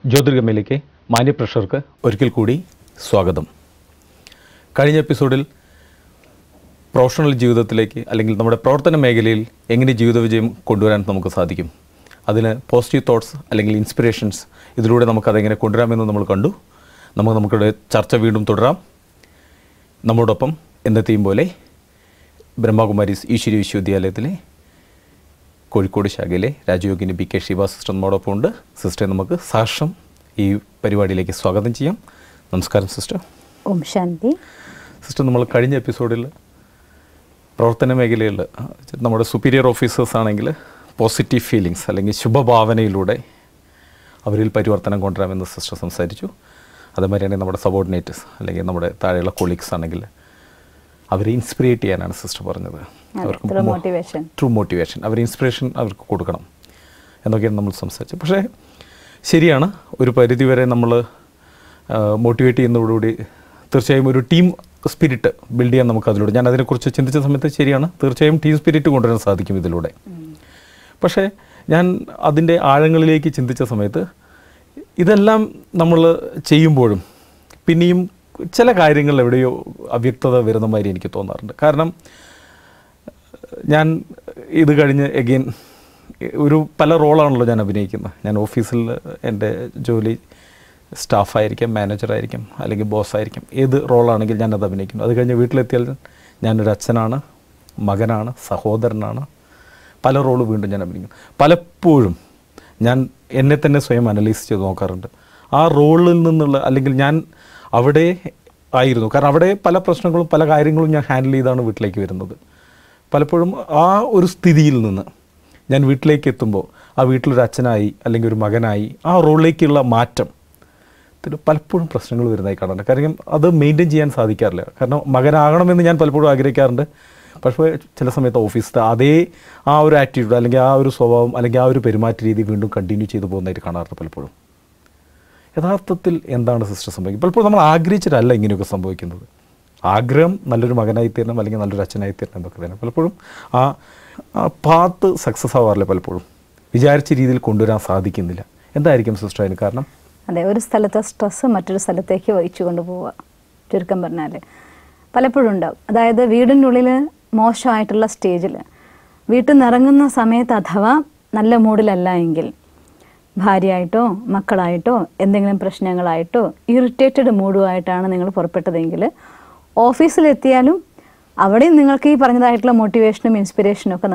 ജ്യോതിർഗമയിലേക്ക് മാന്യ പ്രേക്ഷകർക്ക് ഒരിക്കൽ കൂടി സ്വാഗതം. കഴിഞ്ഞ എപ്പിസോഡിൽ പ്രൊഫഷണൽ ജീവിതത്തിലേക്ക് അല്ലെങ്കിൽ നമ്മുടെ പ്രവർത്തന മേഖലയിൽ എങ്ങനെ ജീവിത വിജയം കൊണ്ടുവരാൻ നമുക്ക് സാധിക്കും, അതിന് പോസിറ്റീവ് തോട്ട്സ് അല്ലെങ്കിൽ ഇൻസ്പിറേഷൻസ് ഇതിലൂടെ നമുക്കതെങ്ങനെ കൊണ്ടുവരാമെന്ന് നമ്മൾ കണ്ടു. നമുക്കിവിടെ ചർച്ച വീണ്ടും തുടരാം. നമ്മോടൊപ്പം എന്നത്തെയും പോലെ ബ്രഹ്മകുമാരീസ് ഈശ്വരി വിശ്വവിദ്യാലയത്തിലെ കോഴിക്കോട് ശാഖയിലെ Rajayogini B K Shiva sister നമ്മോടൊപ്പം ഉണ്ട്. സിസ്റ്ററെ നമുക്ക് സാക്ഷ്യം ഈ പരിപാടിയിലേക്ക് സ്വാഗതം ചെയ്യാം. നമസ്കാരം സിസ്റ്റർ. ഓം ശാന്തി. സിസ്റ്റർ, നമ്മൾ കഴിഞ്ഞ എപ്പിസോഡിൽ പ്രവർത്തന മേഖലയിൽ നമ്മുടെ സുപ്പീരിയർ ഓഫീസേഴ്സ് ആണെങ്കിൽ പോസിറ്റീവ് ഫീലിങ്സ് അല്ലെങ്കിൽ ശുഭഭാവനയിലൂടെ അവരിൽ പരിവർത്തനം കൊണ്ടുവരാമെന്ന് സിസ്റ്റർ സംസാരിച്ചു. അതേമാതിരിയാണെങ്കിൽ നമ്മുടെ സബോർഡിനേറ്റേഴ്സ് അല്ലെങ്കിൽ നമ്മുടെ താഴെയുള്ള കൊളീഗ്സ് ആണെങ്കിൽ അവരെ ഇൻസ്പിറേറ്റ് ചെയ്യാനാണ് സിസ്റ്റർ പറഞ്ഞത്. അവർക്ക് ട്രൂ മോട്ടിവേഷൻ, അവർ ഇൻസ്പിറേഷൻ അവർക്ക് കൊടുക്കണം എന്നൊക്കെയാണ് നമ്മൾ സംസാരിച്ചത്. പക്ഷേ ശരിയാണ്, ഒരു പരിധിവരെ നമ്മൾ മോട്ടിവേറ്റ് ചെയ്യുന്നതോടുകൂടി തീർച്ചയായും ഒരു ടീം സ്പിരിറ്റ് ബിൽഡ് ചെയ്യാൻ നമുക്ക് അതിലൂടെ, ഞാൻ അതിനെക്കുറിച്ച് ചിന്തിച്ച സമയത്ത് ശരിയാണ്, തീർച്ചയായും ടീം സ്പിരിറ്റ് കൊണ്ടുവരാൻ സാധിക്കും ഇതിലൂടെ. പക്ഷേ ഞാൻ അതിൻ്റെ ആഴങ്ങളിലേക്ക് ചിന്തിച്ച സമയത്ത് ഇതെല്ലാം നമ്മൾ ചെയ്യുമ്പോഴും പിന്നെയും ചില കാര്യങ്ങൾ എവിടെയോ അവ്യക്തത വരുന്ന മാതിരി എനിക്ക് തോന്നാറുണ്ട്. കാരണം ഞാൻ ഇത് കഴിഞ്ഞ് എഗെയിൻ പല റോളാണല്ലോ ഞാൻ അഭിനയിക്കുന്നത്. ഞാൻ ഓഫീസിൽ എൻ്റെ ജോലി സ്റ്റാഫായിരിക്കാം, മാനേജറായിരിക്കാം, അല്ലെങ്കിൽ ബോസായിരിക്കാം, ഏത് റോളാണെങ്കിൽ ഞാനത് അഭിനയിക്കുന്നു. അത് കഴിഞ്ഞ് വീട്ടിലെത്തിയാൽ ഞാനൊരു അച്ഛനാണ്, മകനാണ്, സഹോദരനാണ്, പല റോള് വീണ്ടും ഞാൻ അഭിനയിക്കുന്നു. പലപ്പോഴും ഞാൻ എന്നെ തന്നെ സ്വയം അനലൈസ് ചെയ്ത് നോക്കാറുണ്ട്. ആ റോളിൽ നിന്നുള്ള, അല്ലെങ്കിൽ ഞാൻ അവിടെ ആയിരുന്നു, കാരണം അവിടെ പല പ്രശ്നങ്ങളും പല കാര്യങ്ങളും ഞാൻ ഹാൻഡിൽ ചെയ്താണ് വീട്ടിലേക്ക് വരുന്നത്. പലപ്പോഴും ആ ഒരു സ്ഥിതിയിൽ നിന്ന് ഞാൻ വീട്ടിലേക്ക് എത്തുമ്പോൾ ആ വീട്ടിലൊരു അച്ഛനായി അല്ലെങ്കിൽ ഒരു മകനായി ആ റോളിലേക്കുള്ള മാറ്റം പലപ്പോഴും പ്രശ്നങ്ങൾ വരുന്നതായി കാണാറുണ്ട്. കാരണം അത് മെയിൻറ്റെയിൻ ചെയ്യാൻ സാധിക്കാറില്ല. കാരണം മകനാകണമെന്ന് ഞാൻ പലപ്പോഴും ആഗ്രഹിക്കാറുണ്ട്. പക്ഷേ ചില സമയത്ത് ഓഫീസിൽ ആ ഒരു ആറ്റിറ്റ്യൂഡ് അല്ലെങ്കിൽ ആ ഒരു സ്വഭാവം അല്ലെങ്കിൽ ആ ഒരു പെരുമാറ്റ രീതി വീണ്ടും കണ്ടിന്യൂ ചെയ്തു പോകുന്നതായിട്ട് കാണാറുണ്ട് പലപ്പോഴും. യഥാർത്ഥത്തിൽ എന്താണ് സിസ്റ്റർ സംഭവിക്കുന്നത്? പലപ്പോഴും നമ്മൾ ആഗ്രഹിച്ചിട്ടല്ല ഇങ്ങനെയൊക്കെ സംഭവിക്കുന്നത്. ആഗ്രഹം നല്ലൊരു മകനായി തീരണം അല്ലെങ്കിൽ നല്ലൊരു അച്ഛനായി തീരണം എന്നൊക്കെ തന്നെ പലപ്പോഴും ആ പാത്ത് സക്സസ് ആവാറില്ല. പലപ്പോഴും വിചാരിച്ച രീതിയിൽ കൊണ്ടുവരാൻ സാധിക്കുന്നില്ല. എന്തായിരിക്കും സിസ്റ്റർ അതിന് കാരണം? അതെ, ഒരു സ്ഥലത്തെ സ്ട്രെസ്സ് മറ്റൊരു സ്ഥലത്തേക്ക് വഹിച്ചു കൊണ്ടുപോവുക, ചുരുക്കം പറഞ്ഞാൽ പലപ്പോഴും ഉണ്ടാവും. അതായത് വീടിൻ്റെ ഉള്ളിൽ മോശമായിട്ടുള്ള സ്റ്റേജിൽ വീട്ടിൽ നിന്ന് ഇറങ്ങുന്ന സമയത്ത് അഥവാ നല്ല മൂഡിലല്ല എങ്കിൽ ഭാര്യയായിട്ടോ മക്കളായിട്ടോ എന്തെങ്കിലും പ്രശ്നങ്ങളായിട്ടോ ഇറിറ്റേറ്റഡ് മൂഡുമായിട്ടാണ് നിങ്ങൾ പുറപ്പെട്ടതെങ്കിൽ ഓഫീസിലെത്തിയാലും അവിടെയും നിങ്ങൾക്ക് ഈ പറഞ്ഞതായിട്ടുള്ള മോട്ടിവേഷനും ഇൻസ്പിറേഷനും ഒക്കെ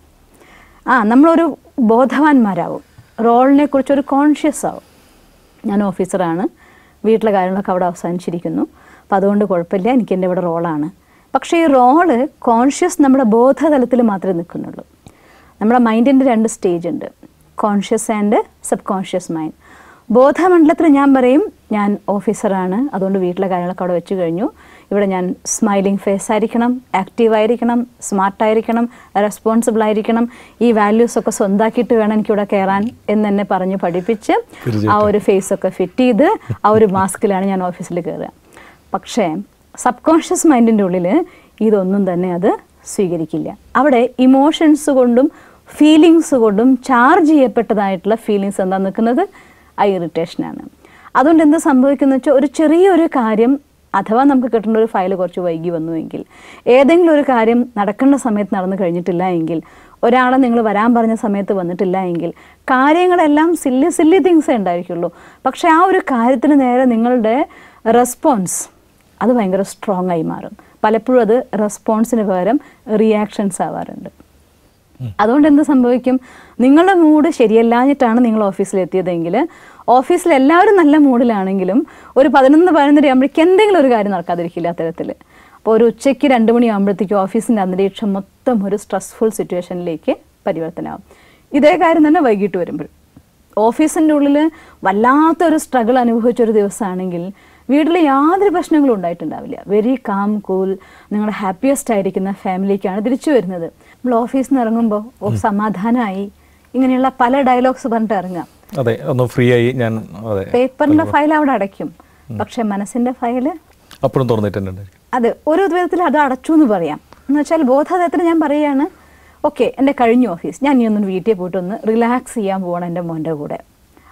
നമ്മളൊരു ബോധവാന്മാരാവും, റോളിനെ കുറിച്ചൊരു കോൺഷ്യസ് ആവും. ഞാൻ ഓഫീസറാണ്, വീട്ടിലെ കാര്യങ്ങളൊക്കെ അവിടെ അവസാനിച്ചിരിക്കുന്നു, അപ്പോൾ അതുകൊണ്ട് കുഴപ്പമില്ല, എനിക്ക് എൻ്റെ ഇവിടെ റോളാണ്. പക്ഷേ ഈ റോള് കോൺഷ്യസ് നമ്മുടെ ബോധതലത്തിൽ മാത്രമേ നിൽക്കുന്നുള്ളൂ. നമ്മുടെ മൈൻഡിൻ്റെ 2 സ്റ്റേജ് ഉണ്ട്, conscious and subconscious mind. ബോധമണ്ഡലത്തിൽ ഞാൻ പറയും ഞാൻ ഓഫീസറാണ്, അതുകൊണ്ട് വീട്ടിലെ കാര്യങ്ങളൊക്കെ അവിടെ വെച്ച് കഴിഞ്ഞു, ഇവിടെ ഞാൻ സ്മൈലിംഗ് ഫേസ് ആയിരിക്കണം, ആക്റ്റീവായിരിക്കണം, സ്മാർട്ടായിരിക്കണം, റെസ്പോൺസിബിൾ ആയിരിക്കണം, ഈ വാല്യൂസൊക്കെ സ്വന്തമാക്കിയിട്ട് വേണം എനിക്കിവിടെ കയറാൻ എന്നെ പറഞ്ഞ് പഠിപ്പിച്ച് ആ ഒരു ഫേസൊക്കെ ഫിറ്റ് ചെയ്ത് ആ ഒരു മാസ്കിലാണ് ഞാൻ ഓഫീസിൽ കയറുക. പക്ഷേ സബ് കോൺഷ്യസ് മൈൻഡിൻ്റെ ഉള്ളിൽ ഇതൊന്നും തന്നെ അത് സ്വീകരിക്കില്ല. അവിടെ ഇമോഷൻസ് കൊണ്ടും ഫീലിങ്സ് കൊണ്ടും ചാർജ് ചെയ്യപ്പെട്ടതായിട്ടുള്ള ഫീലിങ്സ് എന്താ നിൽക്കുന്നത്? ആ ഇറിറ്റേഷനാണ്. അതുകൊണ്ട് എന്ത് സംഭവിക്കുന്നത് വെച്ചാൽ ഒരു ചെറിയൊരു കാര്യം അഥവാ നമുക്ക് കിട്ടേണ്ട ഒരു ഫയൽ കുറച്ച് വൈകി വന്നുവെങ്കിൽ, ഏതെങ്കിലും ഒരു കാര്യം നടക്കേണ്ട സമയത്ത് നടന്നു കഴിഞ്ഞിട്ടില്ല എങ്കിൽ, ഒരാളെ നിങ്ങൾ വരാൻ പറഞ്ഞ സമയത്ത് വന്നിട്ടില്ല എങ്കിൽ, കാര്യങ്ങളെല്ലാം സില്ലി തിങ്സേ ഉണ്ടായിരിക്കുള്ളൂ. പക്ഷേ ആ ഒരു കാര്യത്തിന് നേരെ നിങ്ങളുടെ റെസ്പോൺസ് അത് ഭയങ്കര സ്ട്രോങ് ആയി മാറും. പലപ്പോഴും അത് റെസ്പോൺസിന് പകരം റിയാക്ഷൻസ് ആവാറുണ്ട്. അതുകൊണ്ട് എന്ത് സംഭവിക്കും? നിങ്ങളുടെ മൂഡ് ശരിയല്ലാഞ്ഞിട്ടാണ് നിങ്ങൾ ഓഫീസിലെത്തിയതെങ്കിൽ, ഓഫീസിൽ എല്ലാവരും നല്ല മൂഡിലാണെങ്കിലും ഒരു 11-12 ആകുമ്പോഴേക്ക് എന്തെങ്കിലും ഒരു കാര്യം നടക്കാതിരിക്കില്ല അത്തരത്തിൽ. അപ്പോൾ ഒരു ഉച്ചയ്ക്ക് 2 മണിയാകുമ്പോഴത്തേക്കും ഓഫീസിൻ്റെ അന്തരീക്ഷം മൊത്തം ഒരു സ്ട്രെസ്ഫുൾ സിറ്റുവേഷനിലേക്ക് പരിവർത്തനമാകും. ഇതേ കാര്യം തന്നെ വൈകിട്ട് വരുമ്പോൾ ഓഫീസിൻ്റെ ഉള്ളിൽ വല്ലാത്തൊരു സ്ട്രഗിൾ അനുഭവിച്ചൊരു ദിവസമാണെങ്കിൽ വീട്ടിൽ യാതൊരു പ്രശ്നങ്ങളും ഉണ്ടായിട്ടുണ്ടാവില്ല. വെരി കാം കൂൾ, നിങ്ങളുടെ ഹാപ്പിയസ്റ്റ് ആയിരിക്കുന്ന ഫാമിലിക്കാണ് തിരിച്ചു വരുന്നത്. നമ്മൾ ഓഫീസിൽ നിന്ന് ഇറങ്ങുമ്പോൾ സമാധാനമായി ഇങ്ങനെയുള്ള പല ഡയലോഗ്സ് പറഞ്ഞിട്ട് ഇറങ്ങാം. ഫ്രീ ആയി ഞാൻ പേപ്പറിന്റെ ഫയൽ അവിടെ അടയ്ക്കും, പക്ഷെ മനസ്സിന്റെ ഫയല് അപ്പോഴും തുറന്നിട്ടുണ്ട്. അത് ഒരു വിധത്തിൽ അത് അടച്ചു എന്ന് പറയാം. എന്ന് വെച്ചാൽ ബോധതലത്തിൽ ഞാൻ പറയുകയാണ്, ഓക്കെ എൻ്റെ കഴിഞ്ഞു ഓഫീസ്, ഞാൻ ഇനി ഒന്ന് വീട്ടിൽ പോയിട്ടൊന്ന് റിലാക്സ് ചെയ്യാൻ പോകണം എൻ്റെ മോൻ്റെ കൂടെ.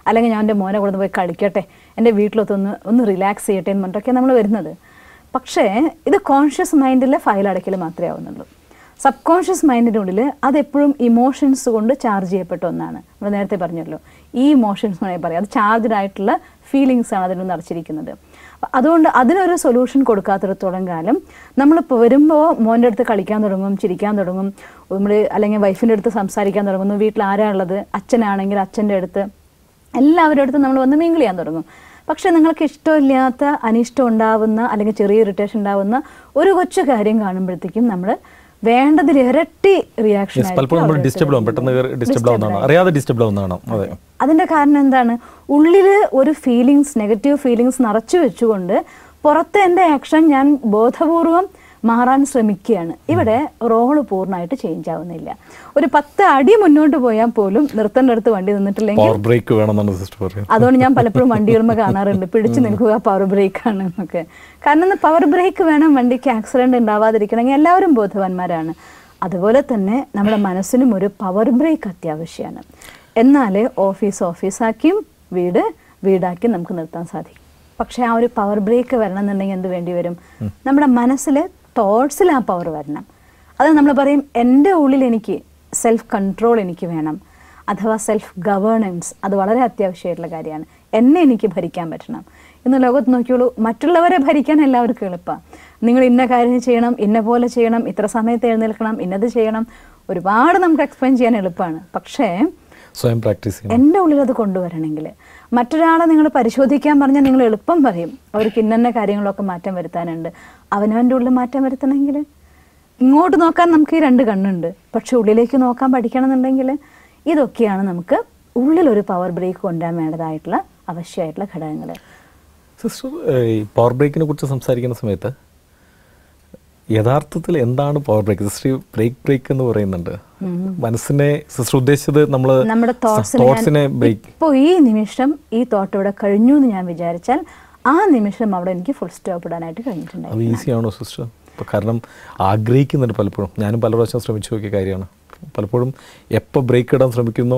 അല്ലെങ്കിൽ ഞാൻ എൻ്റെ മോനെ കൊണ്ടു പോയി കളിക്കട്ടെ, എൻ്റെ വീട്ടിലൊത്തൊന്ന് റിലാക്സ് ചെയ്യട്ടെ എന്ന് പറഞ്ഞിട്ടൊക്കെ നമ്മൾ വരുന്നത്. പക്ഷേ ഇത് കോൺഷ്യസ് മൈൻഡിലെ ഫയൽ അടയ്ക്കൽ മാത്രമേ ആവുന്നുള്ളൂ. സബ് കോൺഷ്യസ് മൈൻഡിൻ്റെ ഉള്ളിൽ അതെപ്പോഴും ഇമോഷൻസ് കൊണ്ട് ചാർജ് ചെയ്യപ്പെട്ട ഒന്നാണ്. നമ്മൾ നേരത്തെ പറഞ്ഞല്ലോ, ഈ ഇമോഷൻസ് എന്ന് പറയാം, അത് ചാർജ്ഡ് ആയിട്ടുള്ള ഫീലിങ്സാണ് അതിൽ നിറച്ചിരിക്കുന്നത്. അതുകൊണ്ട് അതിനൊരു സൊല്യൂഷൻ കൊടുക്കാത്തിടത്തോളം കാലം നമ്മളിപ്പോൾ വരുമ്പോൾ മോൻ്റെ അടുത്ത് കളിക്കാൻ തുടങ്ങും, ചിരിക്കാൻ തുടങ്ങും, നമ്മൾ അല്ലെങ്കിൽ വൈഫിൻ്റെ അടുത്ത് സംസാരിക്കാൻ തുടങ്ങുന്നു, വീട്ടിൽ ആരാ ഉള്ളത്, അച്ഛനാണെങ്കിൽ അച്ഛൻ്റെ അടുത്ത്, എല്ലാവരുടെ അടുത്തും നമ്മൾ വന്ന് മിങ്കിൾ ചെയ്യാൻ തുടങ്ങും. പക്ഷേ നിങ്ങൾക്ക് ഇഷ്ടമില്ലാത്ത, അനിഷ്ടം ഉണ്ടാവുന്ന അല്ലെങ്കിൽ ചെറിയ ഇറിറ്റേഷൻ ഉണ്ടാവുന്ന ഒരു കൊച്ചു കാര്യം കാണുമ്പോഴത്തേക്കും നമ്മൾ വേണ്ടതിൽ ഇരട്ടി റിയാക്ഷൻ. അതിന്റെ കാരണം എന്താണ്? ഉള്ളില് ഒരു ഫീലിങ്സ്, നെഗറ്റീവ് ഫീലിങ്സ് നിറച്ചു വെച്ചുകൊണ്ട് പുറത്തെ എൻ്റെ ആക്ഷൻ ഞാൻ ബോധപൂർവം മാറാൻ ശ്രമിക്കുകയാണ്. ഇവിടെ റോള് പൂർണ്ണമായിട്ട് ചേഞ്ച് ആവുന്നില്ല. ഒരു 10 അടി മുന്നോട്ട് പോയാൽ പോലും നിർത്തേണ്ട അടുത്ത് വണ്ടി നിന്നിട്ടില്ലെങ്കിൽ അതുകൊണ്ട് ഞാൻ പലപ്പോഴും വണ്ടികളുമ്പോൾ കാണാറുണ്ട്, പിടിച്ചു നിൽക്കുക പവർ ബ്രേക്ക് ആണ് എന്നൊക്കെ. കാരണം പവർ ബ്രേക്ക് വേണം വണ്ടിക്ക് ആക്സിഡന്റ് ഉണ്ടാവാതിരിക്കണമെങ്കിൽ. എല്ലാവരും ബോധവാന്മാരാണ്. അതുപോലെ തന്നെ നമ്മുടെ മനസ്സിനും ഒരു പവർ ബ്രേക്ക് അത്യാവശ്യമാണ്. എന്നാലേ ഓഫീസാക്കിയും വീടാക്കി നമുക്ക് നിർത്താൻ സാധിക്കും. പക്ഷേ ആ ഒരു പവർ ബ്രേക്ക് വരണം എന്നുണ്ടെങ്കിൽ എന്ത് വേണ്ടി വരും? നമ്മുടെ മനസ്സിലെ തോട്ട്സിൽ ആ പവർ വരണം. അത് നമ്മൾ പറയും, എൻ്റെ ഉള്ളിൽ എനിക്ക് സെൽഫ് കൺട്രോൾ എനിക്ക് വേണം, അഥവാ സെൽഫ് ഗവേണൻസ്. അത് വളരെ അത്യാവശ്യമായിട്ടുള്ള കാര്യമാണ്. എന്നെ എനിക്ക് ഭരിക്കാൻ പറ്റണം. ഇന്ന് ലോകത്ത് നോക്കിയോളൂ, മറ്റുള്ളവരെ ഭരിക്കാൻ എല്ലാവർക്കും എളുപ്പമാണ്. നിങ്ങൾ ഇന്ന കാര്യം ചെയ്യണം, ഇന്ന പോലെ ചെയ്യണം, ഇത്ര സമയത്ത് എഴുന്നേൽക്കണം, ഇന്നത് ചെയ്യണം, ഒരുപാട് നമുക്ക് എക്സ്പ്ലെയിൻ ചെയ്യാൻ എളുപ്പമാണ്. പക്ഷേ സ്വയം പ്രാക്ടീസ് ചെയ്യണം. എൻ്റെ ഉള്ളിൽ അത് കൊണ്ടുവരണമെങ്കിൽ മറ്റൊരാളെ നിങ്ങൾ പരിശോധിക്കാൻ പറഞ്ഞാൽ നിങ്ങൾ എളുപ്പം പറയും, അവർക്ക് ഇന്ന കാര്യങ്ങളൊക്കെ മാറ്റം വരുത്താനുണ്ട്. അവനവൻ്റെ ഉള്ളിൽ മാറ്റം വരുത്തണമെങ്കിൽ ഇങ്ങോട്ട് നോക്കാൻ നമുക്ക് ഈ 2 കണ്ണുണ്ട്, പക്ഷെ ഉള്ളിലേക്ക് നോക്കാൻ പഠിക്കണം എന്നുണ്ടെങ്കിൽ ഇതൊക്കെയാണ് നമുക്ക് ഉള്ളിലൊരു പവർ ബ്രേക്ക് കൊണ്ടുവരാൻ വേണ്ടതായിട്ടുള്ള ആവശ്യമായിട്ടുള്ള ഘടകങ്ങൾ. സിസ്റ്റർ, ഈ പവർ ബ്രേക്കിനെ കുറിച്ച് സംസാരിക്കുന്ന സമയത്ത് യഥാർത്ഥത്തിൽ എന്താണ് പവർ ബ്രേക്ക്? സിസ്റ്റർ ബ്രേക്ക് എന്ന് പറയുന്നുണ്ട്, മനസ്സിനെ സിസ്റ്റർ ഉദ്ദേശിച്ചത് നമ്മുടെ തോട്ട്സിനെ ബ്രേക്ക്. ഇപ്പോൾ ഈ നിമിഷം ഈ തോട്ട് ഇവിടെ കഴിഞ്ഞു എന്ന് ഞാൻ വിചാരിച്ചാൽ ആ നിമിഷം അവിടെ എനിക്ക് ഫുൾ സ്റ്റോപ്പ് ഇടാനായിട്ട് കഴിഞ്ഞിട്ടുണ്ട്. അത് ഈസിയാണോ സിസ്റ്റർ? ഇപ്പോൾ കാരണം ആഗ്രഹിക്കുന്നുണ്ട് പലപ്പോഴും, ഞാനും പല പ്രാവശ്യം ശ്രമിച്ചു നോക്കിയ കാര്യമാണ്. പലപ്പോഴും എപ്പോൾ ബ്രേക്ക് ഇടാൻ ശ്രമിക്കുന്നോ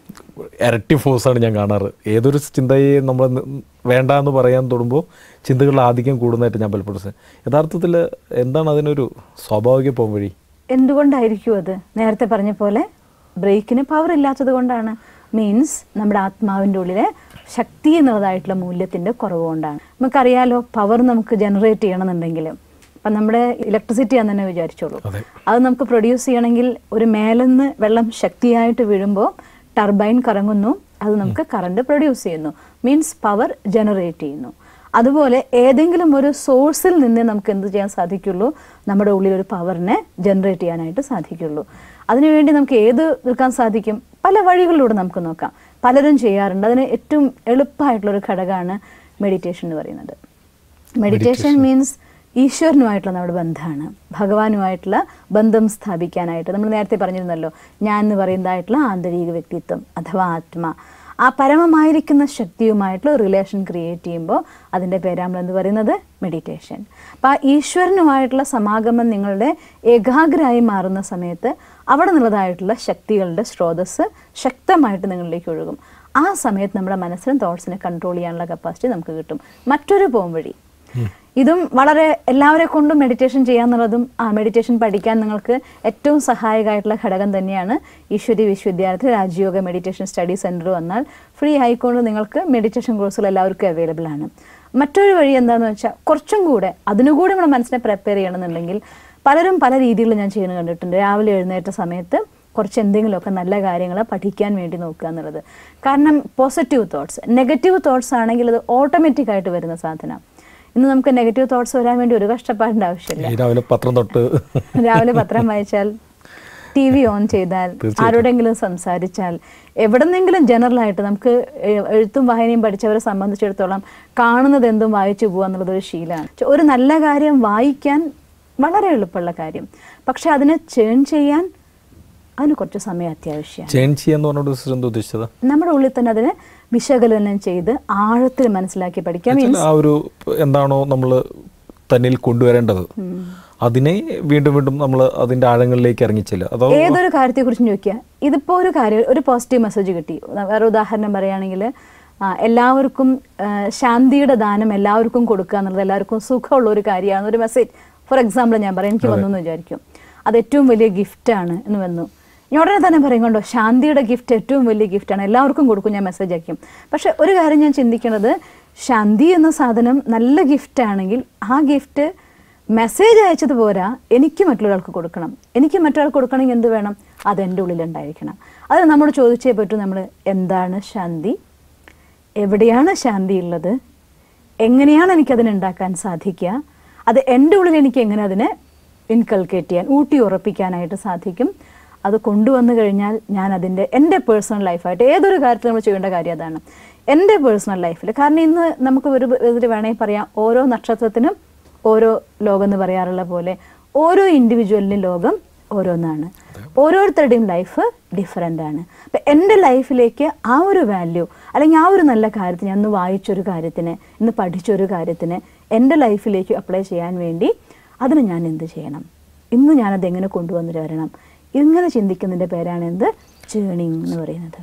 ഇരട്ടി ഫോഴ്സാണ് ഞാൻ കാണാറ്. ഏതൊരു ചിന്തയെ നമ്മൾ വേണ്ട എന്ന് പറയാൻ തുടങ്ങുമ്പോൾ ചിന്തകളുടെ ആധിക്യം കൂടുന്നതായിട്ട് ഞാൻ പലപ്പോഴും. യഥാർത്ഥത്തിൽ എന്താണ് അതിനൊരു സ്വാഭാവിക പോംവഴി? എന്തുകൊണ്ടായിരിക്കും അത്? നേരത്തെ പറഞ്ഞ പോലെ ബ്രേക്കിന് പവർ ഇല്ലാത്തത് കൊണ്ടാണ്. മീൻസ് നമ്മുടെ ആത്മാവിൻ്റെ ഉള്ളിലെ ശക്തി എന്നുള്ളതായിട്ടുള്ള മൂല്യത്തിൻ്റെ കുറവ് കൊണ്ടാണ്. നമുക്കറിയാലോ, പവർ നമുക്ക് ജനറേറ്റ് ചെയ്യണമെന്നുണ്ടെങ്കിൽ അപ്പം നമ്മുടെ ഇലക്ട്രിസിറ്റി ആണെന്ന് തന്നെ വിചാരിച്ചോളൂ, അത് നമുക്ക് പ്രൊഡ്യൂസ് ചെയ്യണമെങ്കിൽ ഒരു മേലെന്ന് വെള്ളം ശക്തിയായിട്ട് വീഴുമ്പോൾ ടർബൈൻ കറങ്ങുന്നു, അത് നമുക്ക് കറണ്ട് പ്രൊഡ്യൂസ് ചെയ്യുന്നു, മീൻസ് പവർ ജനറേറ്റ് ചെയ്യുന്നു. അതുപോലെ ഏതെങ്കിലും ഒരു സോഴ്സിൽ നിന്ന് നമുക്ക് എന്ത് ചെയ്യാൻ സാധിക്കുള്ളൂ? നമ്മുടെ ഉള്ളിൽ ഒരു പവറിനെ ജനറേറ്റ് ചെയ്യാനായിട്ട് സാധിക്കുള്ളൂ. അതിനുവേണ്ടി നമുക്ക് ഏത് നിൽക്കാൻ സാധിക്കും? പല വഴികളിലൂടെ നമുക്ക് നോക്കാം, പലരും ചെയ്യാറുണ്ട്. അതിന് ഏറ്റവും എളുപ്പമായിട്ടുള്ളൊരു ഘടകമാണ് മെഡിറ്റേഷൻ എന്ന് പറയുന്നത്. മെഡിറ്റേഷൻ മീൻസ് ഈശ്വരനുമായിട്ടുള്ള നമ്മുടെ ബന്ധമാണ്, ഭഗവാനുമായിട്ടുള്ള ബന്ധം സ്ഥാപിക്കാനായിട്ട്. നമ്മൾ നേരത്തെ പറഞ്ഞിരുന്നല്ലോ, ഞാൻ എന്ന് പറയുന്നതായിട്ടുള്ള ആന്തരിക വ്യക്തിത്വം അഥവാ ആത്മ, ആ പരമമായിരിക്കുന്ന ശക്തിയുമായിട്ടുള്ള റിലേഷൻ ക്രിയേറ്റ് ചെയ്യുമ്പോൾ അതിൻ്റെ പേരാണ് എന്ത് പറയുന്നത്? മെഡിറ്റേഷൻ. അപ്പം ആ ഈശ്വരനുമായിട്ടുള്ള സമാഗമം നിങ്ങളുടെ ഏകാഗ്രമായി മാറുന്ന സമയത്ത് അവിടെ നിന്നുള്ളതായിട്ടുള്ള ശക്തികളുടെ സ്രോതസ്സ് ശക്തമായിട്ട് നിങ്ങളിലേക്ക് ഒഴുകും. ആ സമയത്ത് നമ്മുടെ മനസ്സിനും തോട്ട്സിനെ കൺട്രോൾ ചെയ്യാനുള്ള കപ്പാസിറ്റി നമുക്ക് കിട്ടും. മറ്റൊരു പോംവഴി, ഇതും വളരെ എല്ലാവരെ കൊണ്ടും മെഡിറ്റേഷൻ ചെയ്യാന്നുള്ളതും മെഡിറ്റേഷൻ പഠിക്കാൻ നിങ്ങൾക്ക് ഏറ്റവും സഹായകമായിട്ടുള്ള ഘടകം തന്നെയാണ്. ഈശ്വരി വിശ്വവിദ്യാലയത്തിൽ രാജയോഗ മെഡിറ്റേഷൻ സ്റ്റഡി സെൻറ്റർ വന്നാൽ ഫ്രീ ആയിക്കൊണ്ട് നിങ്ങൾക്ക് മെഡിറ്റേഷൻ കോഴ്സുകൾ എല്ലാവർക്കും അവൈലബിൾ ആണ്. മറ്റൊരു വഴി എന്താണെന്ന് വെച്ചാൽ കുറച്ചും കൂടെ അതിനുകൂടി നമ്മുടെ മനസ്സിനെ പ്രിപ്പയർ ചെയ്യണമെന്നുണ്ടെങ്കിൽ പലരും പല രീതിയിൽ ഞാൻ ചെയ്യുന്നത് കണ്ടിട്ടുണ്ട്. രാവിലെ എഴുന്നേറ്റ സമയത്ത് കുറച്ച് എന്തെങ്കിലുമൊക്കെ നല്ല കാര്യങ്ങൾ പഠിക്കാൻ വേണ്ടി നോക്കുക എന്നുള്ളത്. കാരണം പോസിറ്റീവ് തോട്ട്സ്, നെഗറ്റീവ് തോട്ട്സ് ആണെങ്കിൽ അത് ഓട്ടോമാറ്റിക്കായിട്ട് വരുന്ന സാധനം. ഇന്ന് നമുക്ക് നെഗറ്റീവ് തോട്ട്സ് വരാൻ വേണ്ടി ഒരു കഷ്ടപ്പാടിൻ്റെ ആവശ്യമില്ല. രാവിലെ പത്രം വായിച്ചാൽ, TV ഓൺ ചെയ്താൽ, ആരോടെങ്കിലും സംസാരിച്ചാൽ, എവിടെന്നെങ്കിലും ജനറലായിട്ട് നമുക്ക് എഴുത്തും വായനയും പഠിച്ചവരെ സംബന്ധിച്ചിടത്തോളം കാണുന്നത് എന്തും വായിച്ചു പോകുക എന്നുള്ളതൊരു ശീലമാണ്. ഒരു നല്ല കാര്യം വായിക്കാൻ വളരെ എളുപ്പമുള്ള കാര്യം, പക്ഷെ അതിനെ ചേൺ ചെയ്യാൻ അതിന് കുറച്ച് സമയം അത്യാവശ്യമാണ്. നമ്മുടെ ഉള്ളിൽ തന്നെ അതിനെ വിശകലനം ചെയ്ത് ആഴത്തിൽ മനസ്സിലാക്കി പഠിക്കാം. ആ ഒരു എന്താണോ നമ്മൾ തന്നിൽ കൊണ്ടുവരേണ്ടത്. അതിനെ വീണ്ടും വീണ്ടും നമ്മൾ അതിൻ്റെ ആഴങ്ങളിലേക്ക് ഇറങ്ങിച്ചില്ല. അതോ ഏതൊരു കാര്യത്തെക്കുറിച്ചും ചോദിക്കുക. ഇതിപ്പോൾ ഒരു കാര്യം, ഒരു പോസിറ്റീവ് മെസ്സേജ് കിട്ടി. വേറെ ഉദാഹരണം പറയുകയാണെങ്കിൽ, എല്ലാവർക്കും ശാന്തിയുടെ ദാനം എല്ലാവർക്കും കൊടുക്കുക എന്നുള്ളത് എല്ലാവർക്കും സുഖമുള്ള ഒരു കാര്യമാണ്, ഒരു മെസ്സേജ്. ഫോർ എക്സാമ്പിൾ ഞാൻ പറയാം, എനിക്ക് വന്നു എന്ന് വിചാരിക്കും, അത് ഏറ്റവും വലിയ ഗിഫ്റ്റാണ് എന്ന് വന്നു. ഞാൻ ഉടനെ തന്നെ പറയും, കൊണ്ടോ ശാന്തിയുടെ ഗിഫ്റ്റ് ഏറ്റവും വലിയ ഗിഫ്റ്റാണ്, എല്ലാവർക്കും കൊടുക്കും, ഞാൻ മെസ്സേജ് അയക്കും. പക്ഷെ ഒരു കാര്യം ഞാൻ ചിന്തിക്കുന്നത്, ശാന്തി എന്ന സാധനം നല്ല ഗിഫ്റ്റാണെങ്കിൽ ആ ഗിഫ്റ്റ് മെസ്സേജ് അയച്ചത് പോരാ, എനിക്ക് മറ്റൊരാൾക്ക് കൊടുക്കണം. എനിക്ക് മറ്റൊരാൾക്ക് കൊടുക്കണമെങ്കിൽ എന്ത് വേണം? അത് എൻ്റെ ഉള്ളിലുണ്ടായിരിക്കണം. അത് നമ്മോട് ചോദിച്ചേ പറ്റൂ, നമ്മൾ എന്താണ് ശാന്തി, എവിടെയാണ് ശാന്തി ഉള്ളത്, എങ്ങനെയാണ് എനിക്കതിനുണ്ടാക്കാൻ സാധിക്കുക, അത് എൻ്റെ ഉള്ളിൽ എനിക്ക് എങ്ങനെ അതിനെ ഇൻകൾക്കേറ്റ് ചെയ്യാൻ, ഊട്ടി ഉറപ്പിക്കാനായിട്ട് സാധിക്കും. അത് കൊണ്ടുവന്നു കഴിഞ്ഞാൽ ഞാൻ അതിൻ്റെ എൻ്റെ പേഴ്സണൽ ലൈഫായിട്ട് ഏതൊരു കാര്യത്തിൽ നമ്മൾ ചെയ്യേണ്ട കാര്യം അതാണ്. എൻ്റെ പേഴ്സണൽ ലൈഫിൽ, കാരണം ഇന്ന് നമുക്ക് ഒരു ഇതിൽ വേണമെങ്കിൽ പറയാം, ഓരോ നക്ഷത്രത്തിനും ഓരോ ലോകം എന്ന് പറയാറുള്ള പോലെ ഓരോ ഇൻഡിവിജ്വലിനും ലോകം ഓരോന്നാണ്. ഓരോരുത്തരുടെയും ലൈഫ് ഡിഫറെൻ്റ് ആണ്. അപ്പം എൻ്റെ ലൈഫിലേക്ക് ആ ഒരു വാല്യൂ അല്ലെങ്കിൽ ആ ഒരു നല്ല കാര്യത്തിന്, ഞാൻ ഇന്ന് വായിച്ചൊരു കാര്യത്തിന്, ഇന്ന് പഠിച്ചൊരു കാര്യത്തിന് എൻ്റെ ലൈഫിലേക്ക് അപ്ലൈ ചെയ്യാൻ വേണ്ടി അതിന് ഞാൻ എന്ത് ചെയ്യണം, ഇന്ന് ഞാനത് എങ്ങനെ കൊണ്ടുവന്നിട്ട് വരണം, ഇങ്ങനെ ചിന്തിക്കുന്നതിൻ്റെ പേരാണ് എന്ത്? ജേണിങ് എന്ന് പറയുന്നത്.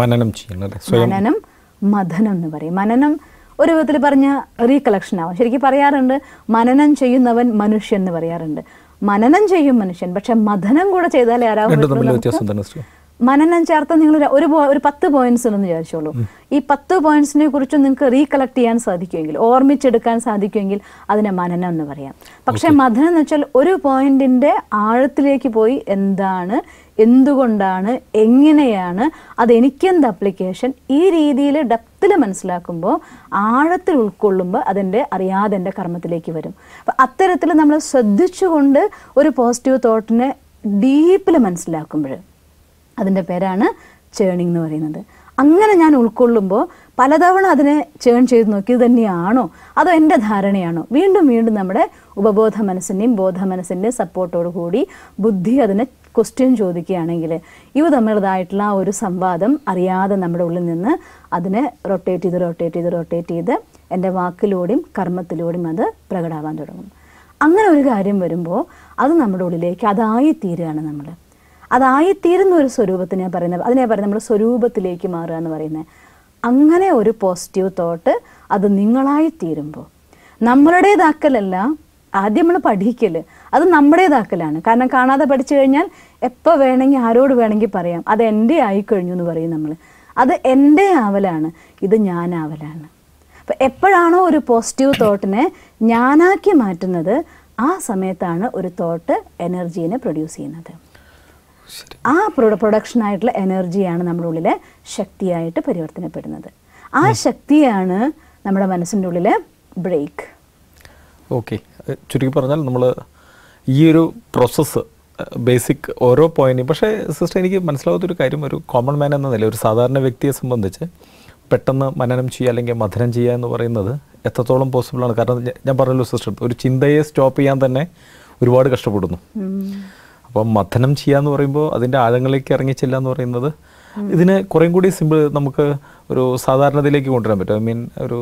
മനനം, മഥനം എന്ന് പറയും. മനനം ഒരു വിധത്തിൽ പറഞ്ഞ റീകളക്ഷൻ ആവും. ശരിക്കും പറയാറുണ്ട്, മനനം ചെയ്യുന്നവൻ മനുഷ്യൻ എന്ന് പറയാറുണ്ട്. മനനം ചെയ്യും മനുഷ്യൻ, പക്ഷെ മഥനം കൂടെ ചെയ്താലേ ആരാവും. മനനം ചേർത്ത് നിങ്ങൾ ഒരു 10 പോയിന്റ്സ് ഉണ്ടെന്ന് വിചാരിച്ചോളൂ. ഈ 10 പോയിന്റ്സിനെ കുറിച്ച് നിങ്ങൾക്ക് റീകളക്ട് ചെയ്യാൻ സാധിക്കുമെങ്കിൽ, ഓർമ്മിച്ചെടുക്കാൻ സാധിക്കുമെങ്കിൽ അതിനെ മനനം എന്ന് പറയാം. പക്ഷെ മഥനം എന്ന് വെച്ചാൽ ഒരു പോയിന്റിന്റെ ആഴത്തിലേക്ക് പോയി എന്താണ്, എന്തുകൊണ്ടാണ്, എങ്ങനെയാണ്, അതെനിക്കെന്ത് അപ്ലിക്കേഷൻ, ഈ രീതിയിൽ ഡെപ്തിൽ മനസ്സിലാക്കുമ്പോൾ, ആഴത്തിൽ ഉൾക്കൊള്ളുമ്പോൾ അതിൻ്റെ അറിയാതെ എൻ്റെ കർമ്മത്തിലേക്ക് വരും. അപ്പം അത്തരത്തിൽ നമ്മൾ ശ്രദ്ധിച്ചുകൊണ്ട് ഒരു പോസിറ്റീവ് തോട്ടിനെ ഡീപ്പിൽ മനസ്സിലാക്കുമ്പോൾ അതിൻ്റെ പേരാണ് ചേണിങ് എന്ന് പറയുന്നത്. അങ്ങനെ ഞാൻ ഉൾക്കൊള്ളുമ്പോൾ പലതവണ അതിനെ ചേൺ ചെയ്ത് നോക്കി, ഇത് തന്നെയാണോ അതോ എൻ്റെ ധാരണയാണോ, വീണ്ടും വീണ്ടും നമ്മുടെ ഉപബോധ മനസ്സിൻ്റെയും ബോധ മനസ്സിൻ്റെയും സപ്പോർട്ടോടു കൂടി ബുദ്ധി അതിനെ ക്വസ്റ്റ്യൻ ചോദിക്കുകയാണെങ്കിൽ ഇവ തമ്മിലുള്ളതായിട്ടുള്ള ആ ഒരു സംവാദം അറിയാതെ നമ്മുടെ ഉള്ളിൽ നിന്ന് അതിനെ റൊട്ടേറ്റ് ചെയ്ത് എൻ്റെ വാക്കിലൂടെയും കർമ്മത്തിലൂടെയും അത് പ്രകടമാവാൻ തുടങ്ങും. അങ്ങനെ ഒരു കാര്യം വരുമ്പോൾ അത് നമ്മുടെ ഉള്ളിലേക്ക് അതായിത്തീരുകയാണ്. നമ്മൾ അതായിത്തീരുന്ന ഒരു സ്വരൂപത്തിനെ പറയുന്നത്, അതിനെ പറയുന്നത് നമ്മൾ സ്വരൂപത്തിലേക്ക് മാറുക എന്ന് പറയുന്നത്. അങ്ങനെ ഒരു പോസിറ്റീവ് തോട്ട് അത് നിങ്ങളായിത്തീരുമ്പോൾ, നമ്മളുടേതാക്കലല്ല, ആദ്യം നമ്മൾ പഠിക്കൽ, അത് നമ്മുടേതാക്കലാണ്. കാരണം കാണാതെ പഠിച്ചു കഴിഞ്ഞാൽ എപ്പോൾ വേണമെങ്കിൽ ആരോട് വേണമെങ്കിൽ പറയാം, അത് എൻ്റെ ആയിക്കഴിഞ്ഞു എന്ന് പറയും നമ്മൾ. അത് എൻ്റെ ആവലാണ്, ഇത് ഞാനാവലാണ്. അപ്പം എപ്പോഴാണോ ഒരു പോസിറ്റീവ് തോട്ടിനെ ഞാനാക്കി മാറ്റുന്നത്, ആ സമയത്താണ് ഒരു തോട്ട് എനർജീനെ പ്രൊഡ്യൂസ് ചെയ്യുന്നത്. ആ പ്രൊഡക്ഷനായിട്ടുള്ള എനർജിയാണ് നമ്മുടെ ഉള്ളിലെ ശക്തിയായിട്ട് പരിവർത്തനപ്പെടുന്നത്. ആ ശക്തിയാണ് നമ്മുടെ മനസ്സിൻ്റെ ഉള്ളിലെ ബ്രേക്ക്. ഓക്കെ, ചുരുക്കി പറഞ്ഞാൽ നമ്മൾ ഈ ഒരു പ്രോസസ്സ് ബേസിക് ഓരോ പോയിന്റും, പക്ഷേ സിസ്റ്റർ എനിക്ക് മനസ്സിലാവാത്തൊരു കാര്യം, ഒരു കോമൺ മാൻ എന്ന നില, ഒരു സാധാരണ വ്യക്തിയെ സംബന്ധിച്ച് പെട്ടെന്ന് മനനം ചെയ്യുക അല്ലെങ്കിൽ മഥനം ചെയ്യുക എന്ന് പറയുന്നത് എത്രത്തോളം പോസിബിളാണ്? കാരണം ഞാൻ പറഞ്ഞല്ലോ സിസ്റ്റർ, ഒരു ചിന്തയെ സ്റ്റോപ്പ് ചെയ്യാൻ തന്നെ ഒരുപാട് കഷ്ടപ്പെടുന്നു. അപ്പം മഥനം ചെയ്യാന്ന് പറയുമ്പോൾ അതിൻ്റെ ആഴങ്ങളിലേക്ക് ഇറങ്ങിച്ചില്ല എന്ന് പറയുന്നത് ഇതിന് കുറേം കൂടി സിമ്പിൾ, നമുക്ക് ഒരു സാധാരണതയിലേക്ക് കൊണ്ടുവരാൻ പറ്റും. ഐ മീൻ ഒരു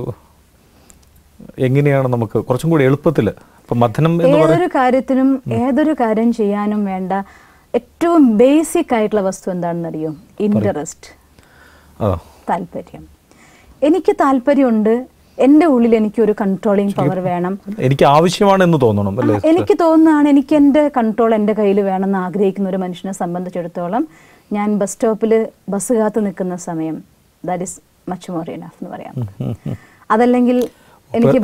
എങ്ങനെയാണ് നമുക്ക് കുറച്ചും കൂടി എളുപ്പത്തിൽ ഇപ്പം മഥനം എന്ന് പറയുന്നത്? ഏതൊരു കാര്യത്തിനും ഏതൊരു കാര്യം ചെയ്യാനും വേണ്ട ഏറ്റവും ബേസിക് ആയിട്ടുള്ള വസ്തു എന്താണെന്നറിയോ? ഇൻട്രസ്റ്റ്, താല്പര്യം. എനിക്ക് താല്പര്യമുണ്ട്, എൻ്റെ ഉള്ളിൽ എനിക്കൊരു കൺട്രോളിങ് പവർ വേണം, എനിക്ക് ആവശ്യമാണെന്ന് തോന്നണം അല്ലേ? എനിക്ക് തോന്നുന്നതാണ്, എനിക്ക് എൻ്റെ കൺട്രോൾ എൻ്റെ കയ്യിൽ വേണമെന്ന് ആഗ്രഹിക്കുന്ന ഒരു മനുഷ്യനെ സംബന്ധിച്ചിടത്തോളം, ഞാൻ ബസ് സ്റ്റോപ്പിൽ ബസ് കാത്ത് നിൽക്കുന്ന സമയം, that is much more enough എന്ന് പറയാം. അതല്ലെങ്കിൽ എനിക്ക്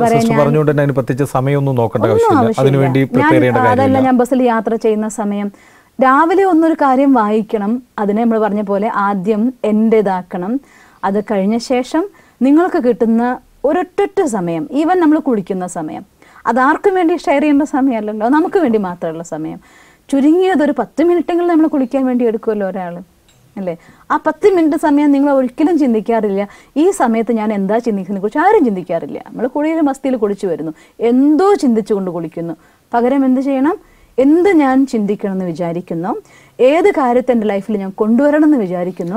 അതല്ല, ഞാൻ ബസ്സിൽ യാത്ര ചെയ്യുന്ന സമയം രാവിലെ ഒന്നൊരു കാര്യം വായിക്കണം, അതിനെ നമ്മൾ പറഞ്ഞ പോലെ ആദ്യം എൻ്റേതാക്കണം. അത് കഴിഞ്ഞ ശേഷം നിങ്ങൾക്ക് കിട്ടുന്ന ഒരൊറ്റ സമയം, ഈവൻ നമ്മൾ കുളിക്കുന്ന സമയം, അതാർക്കും വേണ്ടി ഷെയർ ചെയ്യേണ്ട സമയമല്ലല്ലോ, നമുക്ക് വേണ്ടി മാത്രമുള്ള സമയം. ചുരുങ്ങിയതൊരു 10 മിനിറ്റെങ്കിലും നമ്മൾ കുളിക്കാൻ വേണ്ടി എടുക്കുമല്ലോ ഒരാൾ, അല്ലേ? ആ 10 മിനിറ്റ് സമയം നിങ്ങൾ ഒരിക്കലും ചിന്തിക്കാറില്ല, ഈ സമയത്ത് ഞാൻ എന്താ ചിന്തിക്കുന്നതിനെ കുറിച്ച് ആരും ചിന്തിക്കാറില്ല. നമ്മൾ കുളിയിൽ മസ്തിയിൽ കുളിച്ചു വരുന്നു, എന്തോ ചിന്തിച്ചുകൊണ്ട് കുളിക്കുന്നു. പകരം എന്ത് ചെയ്യണം? എന്ത് ഞാൻ ചിന്തിക്കണം എന്ന് വിചാരിക്കുന്നു, ഏത് കാര്യത്തെ എൻ്റെ ലൈഫിൽ ഞാൻ കൊണ്ടുവരണം എന്ന് വിചാരിക്കുന്നു,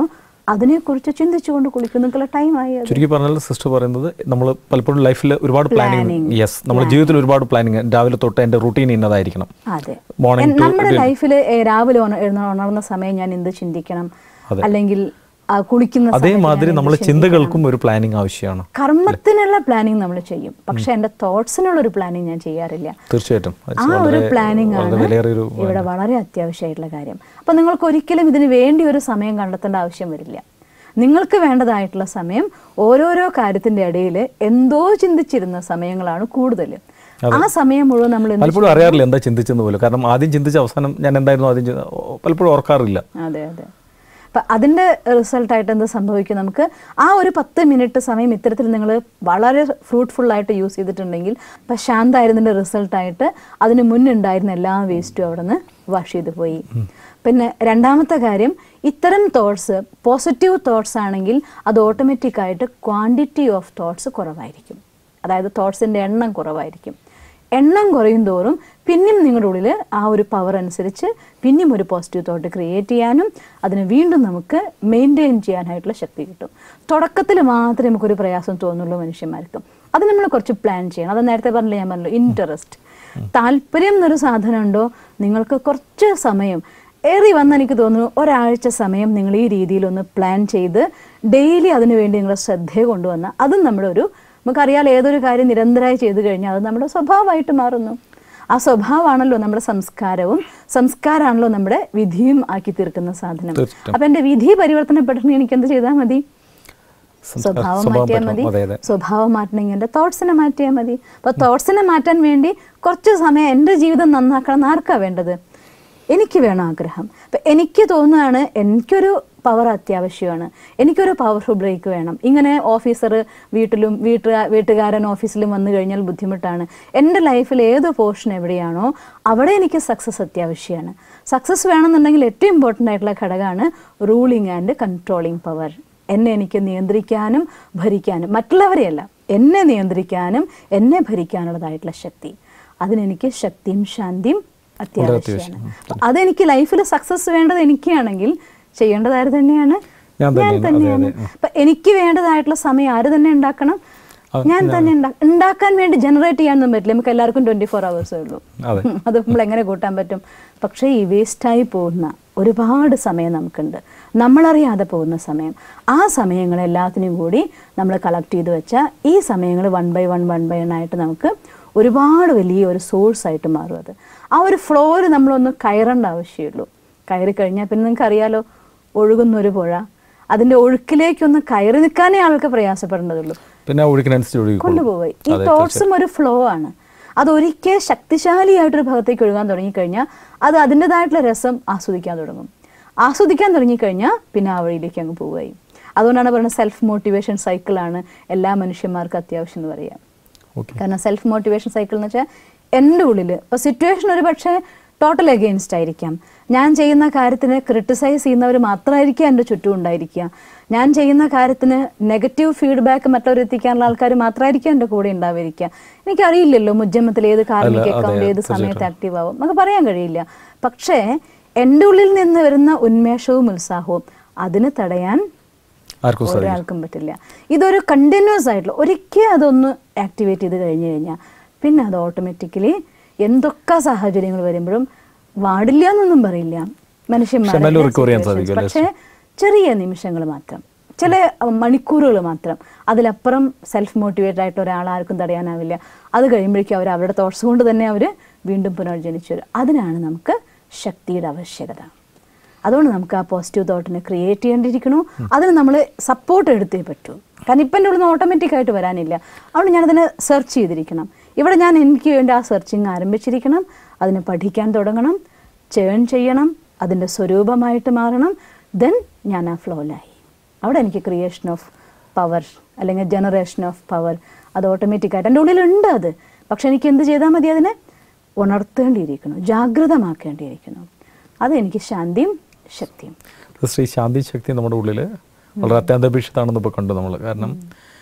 അതിനെക്കുറിച്ച് ചിന്തിച്ചുകൊണ്ട് കുളിക്കുന്നുള്ള ടൈമായി. ചുരുക്കി പറഞ്ഞാൽ സിസ്റ്റർ പറയുന്നത് നമ്മൾ പലപ്പോഴും ലൈഫിൽ ഒരുപാട് പ്ലാനിങ്, യെസ്, നമ്മുടെ ജീവിതത്തിൽ ഒരുപാട് പ്ലാനിങ്, രാവിലെ തൊട്ട് എൻ്റെ റുട്ടീൻ ഇന്നതായിരിക്കണം. അതെ, നമ്മുടെ ലൈഫിൽ രാവിലെ ഉണർന്ന സമയം ഞാൻ എന്ത് ചിന്തിക്കണം, അല്ലെങ്കിൽ കുളിക്കുന്ന അതേമാതിരി നമ്മുടെ ചിന്തകൾക്കും ഒരു പ്ലാനിങ് ആവശ്യമാണ്. കർമ്മത്തിനുള്ള പ്ലാനിങ് നമ്മൾ ചെയ്യും, പക്ഷെ എൻ്റെ തോട്ട്സിനുള്ള ഒരു പ്ലാനിങ് ഞാൻ ചെയ്യാറില്ല. തീർച്ചയായിട്ടും ആ ഒരു പ്ലാനിങ് ആണ് ഇവിടെ വളരെ അത്യാവശ്യമായിട്ടുള്ള കാര്യം. അപ്പൊ നിങ്ങൾക്ക് ഒരിക്കലും ഇതിന് വേണ്ടി ഒരു സമയം കണ്ടെത്തേണ്ട ആവശ്യം വരില്ല. നിങ്ങൾക്ക് വേണ്ടതായിട്ടുള്ള സമയം ഓരോരോ കാര്യത്തിന്റെ ഇടയിൽ എന്തോ ചിന്തിച്ചിരുന്ന സമയങ്ങളാണ് കൂടുതൽ. ആ സമയം മുഴുവൻ നമ്മൾ പലപ്പോഴും അറിയാറില്ല എന്താ ചിന്തിച്ചെന്ന് പോലും. കാരണം ആദ്യം ചിന്തിച്ച അവസാനം ഞാൻ എന്തായിരുന്നു ആദ്യം പലപ്പോഴും ഓർക്കാറില്ല. അതെ അതെ. അപ്പം അതിൻ്റെ റിസൾട്ടായിട്ട് എന്ത് സംഭവിക്കും, നമുക്ക് ആ ഒരു 10 മിനിറ്റ് സമയം ഇത്തരത്തിൽ നിങ്ങൾ വളരെ ഫ്രൂട്ട്ഫുള്ളായിട്ട് യൂസ് ചെയ്തിട്ടുണ്ടെങ്കിൽ ഇപ്പം ശാന്തായിരുന്നതിൻ്റെ റിസൾട്ടായിട്ട് അതിന് മുന്നുണ്ടായിരുന്ന എല്ലാ വേസ്റ്റും അവിടെ നിന്ന് വാഷ് ചെയ്ത് പോയി. പിന്നെ രണ്ടാമത്തെ കാര്യം, ഇത്തരം തോട്ട്സ് പോസിറ്റീവ് തോട്ട്സ് ആണെങ്കിൽ അത് ഓട്ടോമാറ്റിക്കായിട്ട് ക്വാണ്ടിറ്റി ഓഫ് തോട്ട്സ് കുറവായിരിക്കും. അതായത് തോട്ട്സിൻ്റെ എണ്ണം കുറവായിരിക്കും. എണ്ണം കുറയും തോറും പിന്നെയും നിങ്ങളുടെ ഉള്ളിൽ ആ ഒരു പവർ അനുസരിച്ച് പിന്നെയും ഒരു പോസിറ്റീവ് തോട്ട് ക്രിയേറ്റ് ചെയ്യാനും അതിന് വീണ്ടും നമുക്ക് മെയിൻറ്റെയിൻ ചെയ്യാനായിട്ടുള്ള ശക്തി കിട്ടും. തുടക്കത്തിൽ മാത്രമേ നമുക്കൊരു പ്രയാസം തോന്നുള്ളൂ മനുഷ്യന്മാർക്ക്. അത് നമ്മൾ കുറച്ച് പ്ലാൻ ചെയ്യണം. അത് നേരത്തെ പറഞ്ഞില്ല, ഞാൻ പറഞ്ഞല്ലോ, ഇൻട്രസ്റ്റ്, താല്പര്യം എന്നൊരു സാധനം ഉണ്ടോ, നിങ്ങൾക്ക് കുറച്ച് സമയം ഏറി വന്ന് എനിക്ക് തോന്നുന്നു ഒരാഴ്ച സമയം നിങ്ങൾ ഈ രീതിയിലൊന്ന് പ്ലാൻ ചെയ്ത് ഡെയിലി അതിനു വേണ്ടി നിങ്ങളുടെ ശ്രദ്ധയെ കൊണ്ടുവന്നാൽ അതും നമ്മുടെ ഒരു, നമുക്കറിയാലോ, ഏതൊരു കാര്യം നിരന്തരമായി ചെയ്തു കഴിഞ്ഞാൽ അത് നമ്മുടെ സ്വഭാവമായിട്ട് മാറുന്നു. ആ സ്വഭാവമാണല്ലോ നമ്മുടെ സംസ്കാരവും, സംസ്കാരമാണല്ലോ നമ്മുടെ വിധിയും ആക്കി തീർക്കുന്ന സാധനം. അപ്പം എൻ്റെ വിധി പരിവർത്തനപ്പെട്ടിട്ട് എനിക്ക് എന്ത് ചെയ്താൽ മതി? സ്വഭാവം മാറ്റിയാൽ മതി. സ്വഭാവം മാറ്റണമെങ്കിൽ എൻ്റെ തോട്ട്സിനെ മാറ്റിയാൽ മതി. അപ്പോൾ തോട്ട്സിനെ മാറ്റാൻ വേണ്ടി കുറച്ച് സമയം എൻ്റെ ജീവിതം നന്നാക്കണം എന്ന് ആർക്കാണ് വേണ്ടത്? എനിക്ക് വേണം ആഗ്രഹം. അപ്പം എനിക്ക് തോന്നുകയാണ് എനിക്കൊരു പവർ അത്യാവശ്യമാണ്, എനിക്കൊരു പവർഫുൾ ബ്രേക്ക് വേണം. ഇങ്ങനെ ഓഫീസർ വീട്ടുകാരൻ ഓഫീസിലും വന്നു കഴിഞ്ഞാൽ ബുദ്ധിമുട്ടാണ്. എൻ്റെ ലൈഫിൽ ഏത് പോർഷൻ എവിടെയാണോ അവിടെ എനിക്ക് സക്സസ് അത്യാവശ്യമാണ്. സക്സസ് വേണമെന്നുണ്ടെങ്കിൽ ഏറ്റവും ഇമ്പോർട്ടൻ്റ് ആയിട്ടുള്ള ഘടകമാണ് റൂളിങ് ആൻഡ് കൺട്രോളിങ് പവർ. എനിക്ക് നിയന്ത്രിക്കാനും ഭരിക്കാനും, മറ്റുള്ളവരെയല്ല, എന്നെ നിയന്ത്രിക്കാനും എന്നെ ഭരിക്കാനുള്ളതായിട്ടുള്ള ശക്തി. അതിനെനിക്ക് ശക്തിയും ശാന്തിയും അത്യാവശ്യമാണ്. അതെനിക്ക് ലൈഫിൽ സക്സസ് വേണ്ടത് എനിക്കാണെങ്കിൽ ചെയ്യേണ്ടതായത് തന്നെയാണ് ഞാൻ തന്നെയാണ്. അപ്പൊ എനിക്ക് വേണ്ടതായിട്ടുള്ള സമയം ആര് തന്നെ ഉണ്ടാക്കണം? ഞാൻ തന്നെ ഉണ്ടാക്കാൻ വേണ്ടി ജനറേറ്റ് ചെയ്യാനൊന്നും പറ്റില്ല. നമുക്ക് എല്ലാവർക്കും 24 hours ഉള്ളൂ. അത് നമ്മൾ എങ്ങനെ കൂട്ടാൻ പറ്റും? പക്ഷേ ഈ വേസ്റ്റായി പോകുന്ന ഒരുപാട് സമയം നമുക്കുണ്ട്, നമ്മളറിയാതെ പോകുന്ന സമയം. ആ സമയങ്ങളെല്ലാത്തിനും കൂടി നമ്മൾ കളക്ട് ചെയ്ത് വെച്ചാൽ ഈ സമയങ്ങൾ 1 by 1 ആയിട്ട് നമുക്ക് ഒരുപാട് വലിയ ഒരു സോഴ്സായിട്ട് മാറും. അത് ആ ഒരു ഫ്ലോയിൽ നമ്മളൊന്ന് കയറേണ്ട ആവശ്യമുള്ളൂ. കയറി കഴിഞ്ഞാൽ പിന്നെ നിങ്ങൾക്ക് അറിയാലോ, ഒഴുകുന്നൊരു പുഴ, അതിൻ്റെ ഒഴുക്കിലേക്കൊന്ന് കയറി നിൽക്കാനേ ആൾക്ക് പ്രയാസപ്പെടേണ്ടതുള്ളൂ, പിന്നെ കൊണ്ടുപോയി. ഈ തോട്ട്സും ഒരു ഫ്ലോ ആണ്. അതൊരിക്കൽ ശക്തിശാലിയായിട്ടൊരു ഭാഗത്തേക്ക് ഒഴുകാൻ തുടങ്ങിക്കഴിഞ്ഞാൽ അത് അതിൻ്റെതായിട്ടുള്ള രസം ആസ്വദിക്കാൻ തുടങ്ങിക്കഴിഞ്ഞാൽ പിന്നെ ആ വഴിയിലേക്ക് അങ്ങ് പോവുകയും. അതുകൊണ്ടാണ് പറയുന്നത് സെൽഫ് മോട്ടിവേഷൻ സൈക്കിളാണ് എല്ലാ മനുഷ്യന്മാർക്കും അത്യാവശ്യം എന്ന് പറയാം. കാരണം സെൽഫ് മോട്ടിവേഷൻ സൈക്കിൾ എന്ന് വെച്ചാൽ എൻ്റെ ഉള്ളിൽ ഇപ്പോൾ സിറ്റുവേഷൻ ഒരു പക്ഷേ ടോട്ടൽ എഗെയിൻസ്റ്റ് ആയിരിക്കാം. ഞാൻ ചെയ്യുന്ന കാര്യത്തിന് ക്രിട്ടിസൈസ് ചെയ്യുന്നവർ മാത്രമായിരിക്കും എൻ്റെ ചുറ്റും ഉണ്ടായിരിക്കുക. ഞാൻ ചെയ്യുന്ന കാര്യത്തിന് നെഗറ്റീവ് ഫീഡ്ബാക്ക് മറ്റുള്ളവരെത്തിക്കാനുള്ള ആൾക്കാർ മാത്രമായിരിക്കും എൻ്റെ കൂടെ ഉണ്ടാവുക. എനിക്കറിയില്ലല്ലോ മുജ്ജമത്തിൽ ഏത് കാർമിക് അക്കൗണ്ട് ഏത് സമയത്ത് ആക്റ്റീവ് ആവും, നമുക്ക് പറയാൻ കഴിയില്ല. പക്ഷേ എൻ്റെ ഉള്ളിൽ നിന്ന് വരുന്ന ഉന്മേഷവും ഉത്സാഹവും അതിന് തടയാൻ ഒരാൾക്കും പറ്റില്ല. ഇതൊരു കണ്ടിന്യൂസ് ആയിട്ടുള്ള, ഒരിക്കൽ അതൊന്ന് ആക്ടിവേറ്റ് ചെയ്ത് കഴിഞ്ഞു കഴിഞ്ഞാൽ പിന്നെ അത് ഓട്ടോമാറ്റിക്കലി എന്തൊക്കെ സാഹചര്യങ്ങൾ വരുമ്പോഴും വാടില്ല എന്നൊന്നും പറയില്ല മനുഷ്യന്മാർ. പക്ഷേ ചെറിയ നിമിഷങ്ങൾ മാത്രം, ചില മണിക്കൂറുകൾ മാത്രം, അതിലപ്പുറം സെൽഫ് മോട്ടിവേറ്റഡ് ആയിട്ട് ഒരാളാർക്കും തടയാനാവില്ല. അത് കഴിയുമ്പോഴേക്കും അവർ അവരുടെ തോട്ട്സ് കൊണ്ട് തന്നെ അവർ വീണ്ടും പുനർജനിച്ചു വരും. അതിനാണ് നമുക്ക് ശക്തിയുടെ ആവശ്യകത. അതുകൊണ്ട് നമുക്ക് ആ പോസിറ്റീവ് തോട്ടിനെ ക്രിയേറ്റ് ചെയ്യേണ്ടിയിരിക്കണു. അതിന് നമ്മൾ സപ്പോർട്ട് എടുത്തേ പറ്റൂ. കാരണം ഇപ്പം എൻ്റെ ഉള്ളിൽ നിന്ന് ഓട്ടോമാറ്റിക്കായിട്ട് വരാനില്ല. അതുകൊണ്ട് ഞാനതിനെ സെർച്ച് ചെയ്തിരിക്കണം. ഇവിടെ ഞാൻ എനിക്ക് വേണ്ടി ആ സെർച്ചിങ് ആരംഭിച്ചിരിക്കണം. അതിനെ പഠിക്കാൻ തുടങ്ങണം, ചേൺ ചെയ്യണം, അതിൻ്റെ സ്വരൂപമായിട്ട് മാറണം. ദെൻ ഞാൻ ആ ഫ്ലോയിലായി. അവിടെ എനിക്ക് ക്രിയേഷൻ ഓഫ് പവർ അല്ലെങ്കിൽ ജനറേഷൻ ഓഫ് പവർ അത് ഓട്ടോമാറ്റിക്കായിട്ട് എൻ്റെ ഉള്ളിലുണ്ട്. അത് പക്ഷെ എനിക്ക് എന്ത് ചെയ്താൽ മതി? അതിനെ ഉണർത്തേണ്ടിയിരിക്കണം, ജാഗ്രതമാക്കേണ്ടിയിരിക്കണം. അതെനിക്ക് ശാന്തിയും ശക്തിയും. ശ്രീ ശാന്തി ശക്തി നമ്മുടെ ഉള്ളിൽ വളരെ അത്യന്താപേക്ഷിതമാണെന്ന് ഇപ്പോൾ കണ്ടു നമ്മൾ. കാരണം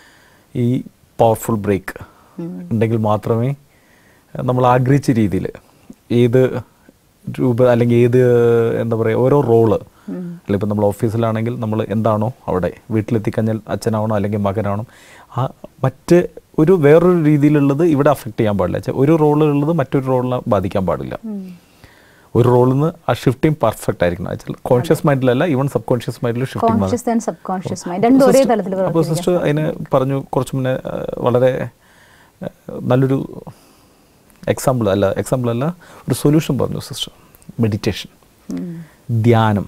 ഈ പവർഫുൾ ബ്രേക്ക് ഉണ്ടെങ്കിൽ മാത്രമേ നമ്മൾ ആഗ്രഹിച്ച രീതിയിൽ ഏത് രൂപ അല്ലെങ്കിൽ ഏത് എന്താ പറയുക ഓരോ റോള് അല്ലെങ്കിൽ ഇപ്പം നമ്മൾ ഓഫീസിലാണെങ്കിൽ നമ്മൾ എന്താണോ അവിടെ വീട്ടിലെത്തിക്കഴിഞ്ഞാൽ അച്ഛനാവണോ അല്ലെങ്കിൽ മകനാണോ ആ മറ്റ് വേറൊരു രീതിയിലുള്ളത് ഇവിടെ അഫക്റ്റ് ചെയ്യാൻ പാടില്ല. ഒരു റോളുള്ളത് മറ്റൊരു റോളിനെ ബാധിക്കാൻ പാടില്ല. ഒരു റോളിൽ നിന്ന് ആ ഷിഫ്റ്റിംഗ് പെർഫെക്റ്റ് ആയിരിക്കണം. കോൺഷ്യസ് മൈൻഡിലല്ല, ഈവൻ സബ് കോൺഷ്യസ് മൈൻഡിൽ ഷിഫ്റ്റിംഗ്. അപ്പോൾ സിസ്റ്റർ അതിന് പറഞ്ഞു കുറച്ച് മുന്നേ വളരെ നല്ലൊരു എക്സാമ്പിൾ അല്ല ഒരു സൊല്യൂഷൻ പറഞ്ഞു സിസ്റ്റർ. മെഡിറ്റേഷൻ, ധ്യാനം.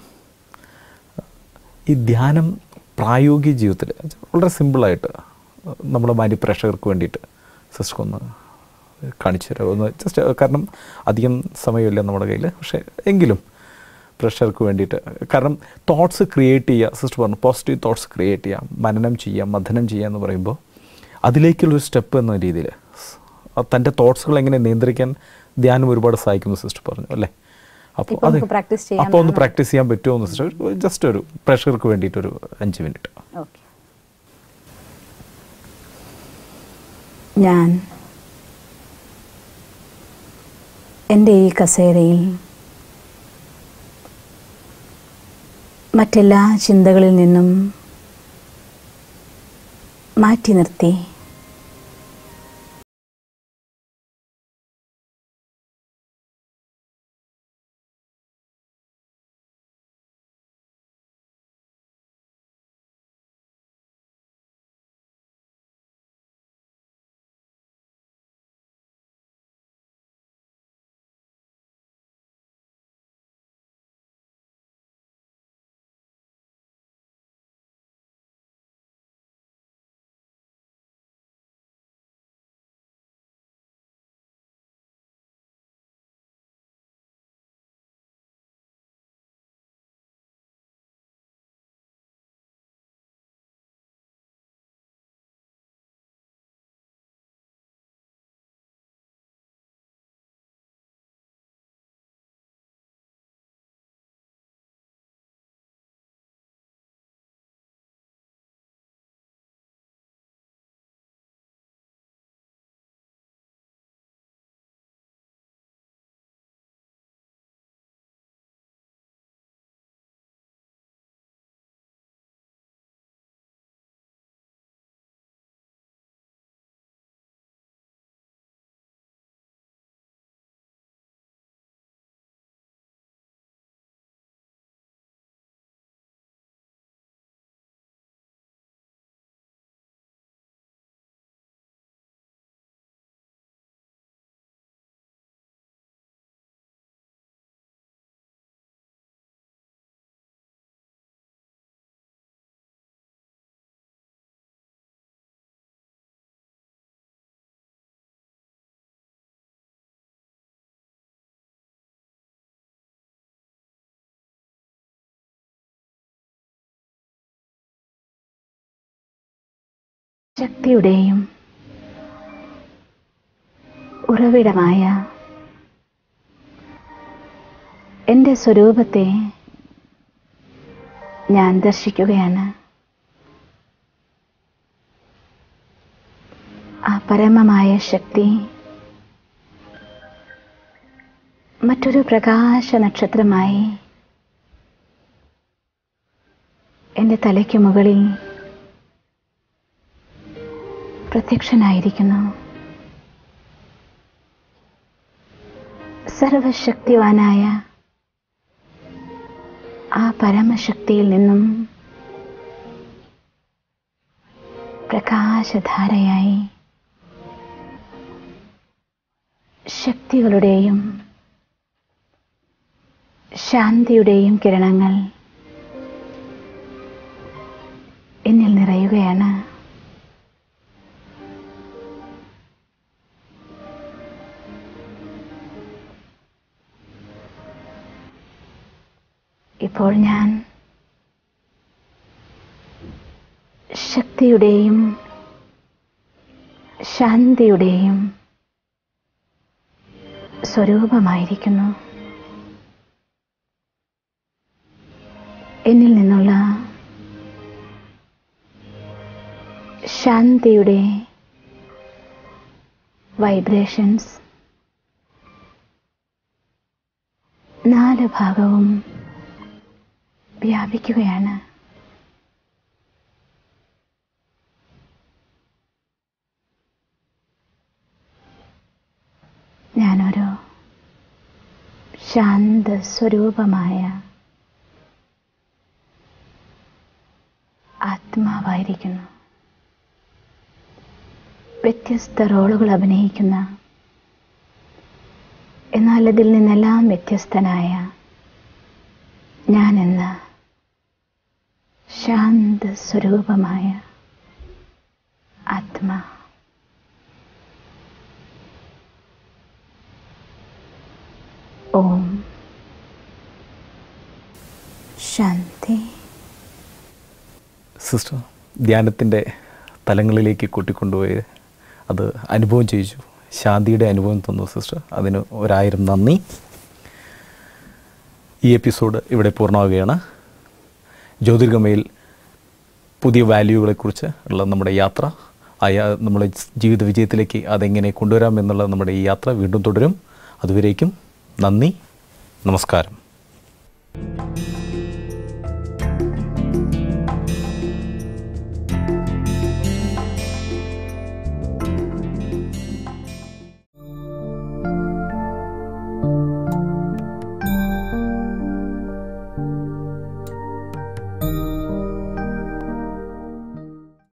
ഈ ധ്യാനം പ്രായോഗിക ജീവിതത്തിൽ വളരെ സിമ്പിളായിട്ട് നമ്മുടെ പ്രേക്ഷകർക്ക് വേണ്ടിയിട്ട് സിസ്റ്റർ ഒന്ന് കാണിച്ചു തരാം ഒന്ന് ജസ്റ്റ്. കാരണം അധികം സമയമില്ല നമ്മുടെ കയ്യിൽ, പക്ഷേ എങ്കിലും പ്രേക്ഷകർക്ക് വേണ്ടിയിട്ട്. കാരണം തോട്ട്സ് ക്രിയേറ്റ് ചെയ്യുക, സിസ്റ്റർ പറഞ്ഞു പോസിറ്റീവ് തോട്ട്സ് ക്രിയേറ്റ് ചെയ്യുക, മനനം ചെയ്യുക, മഥനം ചെയ്യുക എന്ന് പറയുമ്പോൾ അതിലേക്കുള്ളൊരു സ്റ്റെപ്പ് എന്ന രീതിയിൽ തൻ്റെ തോട്ട്സുകൾ എങ്ങനെ നിയന്ത്രിക്കാൻ ധ്യാനം ഒരുപാട് സഹായിക്കുന്നു സിസ്റ്റർ പറഞ്ഞു അല്ലേ. അപ്പോൾ അത് അപ്പോൾ ഒന്ന് പ്രാക്ടീസ് ചെയ്യാൻ പറ്റുമോ എന്ന് സിസ്റ്റർ ജസ്റ്റ് ഒരു പ്രേക്ഷകർക്ക് വേണ്ടിയിട്ടൊരു 5 മിനിറ്റ്. ഞാൻ എൻ്റെ ഈ കസേരയിൽ മറ്റെല്ലാ ചിന്തകളിൽ നിന്നും മാറ്റി നിർത്തി ശക്തിയുടെയും ഉറവിടമായ എൻ്റെ സ്വരൂപത്തെ ഞാൻ ദർശിക്കുകയാണ്. ആ പരമമായ ശക്തി മറ്റൊരു പ്രകാശ നക്ഷത്രമായി എൻ്റെ തലയ്ക്ക് മുകളിൽ പ്രത്യക്ഷനായിരിക്കുന്നു. സർവശക്തിവാനായ ആ പരമശക്തിയിൽ നിന്നും പ്രകാശധാരയായി ശക്തികളുടെയും ശാന്തിയുടെയും കിരണങ്ങൾ എന്നിൽ നിറയുകയാണ്. ഇപ്പോൾ ഞാൻ ശക്തിയുടെയും ശാന്തിയുടെയും സ്വരൂപമായിരിക്കുന്നു. എന്നിൽ നിന്നുള്ള ശാന്തിയുടെ വൈബ്രേഷൻസ് 4 ഭാഗവും വ്യാപിക്കുകയാണ്. ഞാനൊരു ശാന്ത സ്വരൂപമായ ആത്മാവായിരിക്കുന്നു. വ്യത്യസ്ത റോളുകൾ അഭിനയിക്കുന്ന, എന്നാൽ ഇതിൽ നിന്നെല്ലാം വ്യത്യസ്തനായ ഞാനെന്ന ശാന്ത സ്വരൂപമായ ആത്മാ. ഓം ശാന്തി. സിസ്റ്റർ ധ്യാനത്തിൻ്റെ തലങ്ങളിലേക്ക് കൂട്ടിക്കൊണ്ടുപോയി അത് അനുഭവം ചെയ്യിച്ചു, ശാന്തിയുടെ അനുഭവം തന്നു സിസ്റ്റർ. അതിന് 1000 നന്ദി. ഈ എപ്പിസോഡ് ഇവിടെ പൂർണ്ണമാവുകയാണ്. ജ്യോതിർഗമയിൽ പുതിയ വാല്യൂകളെക്കുറിച്ച് ഉള്ള നമ്മുടെ യാത്ര, നമ്മുടെ ജീവിത വിജയത്തിലേക്ക് അതെങ്ങനെ കൊണ്ടുവരാം എന്നുള്ള നമ്മുടെ ഈ യാത്ര വീണ്ടും തുടരും. അതുവരേക്കും നന്ദി, നമസ്കാരം.